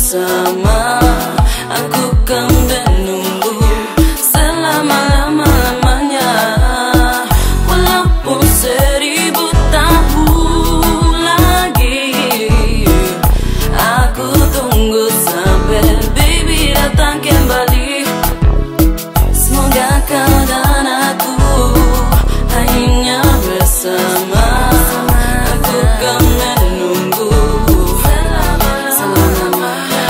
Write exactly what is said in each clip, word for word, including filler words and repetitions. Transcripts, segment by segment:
bersama. Aku kan menunggu selama-lama-lamanya, walaupun seribu tahun lagi. Aku tunggu sampai baby datang kembali. Semoga kau dan aku hanya bersama. Aku kan menunggu selama-lamanya.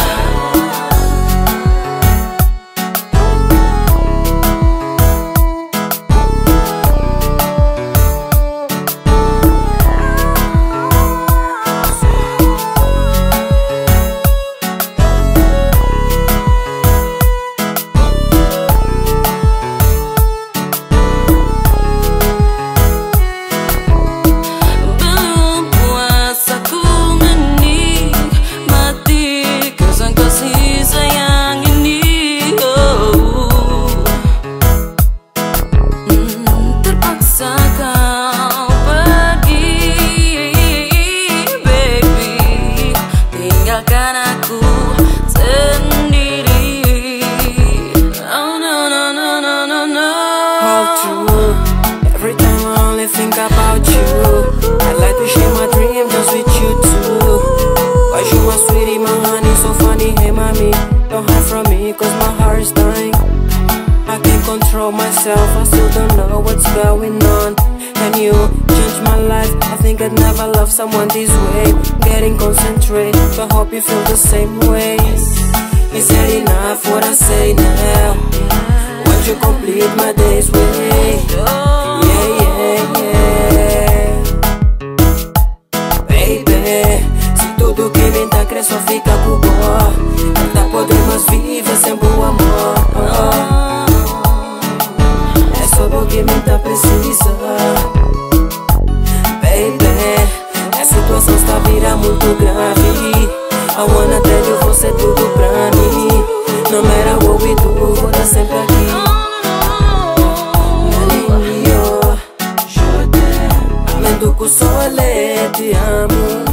Every time I only think about you, I'd like to share my dream just with you too. Cause you my sweetie, my honey, so funny, hey mommy. Don't hide from me, cause my heart is dying. I can't control myself, I still don't know what's going on. And you changed my life, I think I'd never love someone this way. Getting concentrate, I hope you feel the same way. Is that enough what I say now? Won't you complete my days with me? Yeah, yeah, yeah. Baby, se tudo que vem tá cresce só fica com dó, não tá podemos viver sem bom amor. É só porque me tá precisa. Baby, a situação está vira muito grave. I wanna tell you, você é tudo pra mim. No matter what we do, vou tá sempre aqui. Além de eu, além do que o sol é, te amo.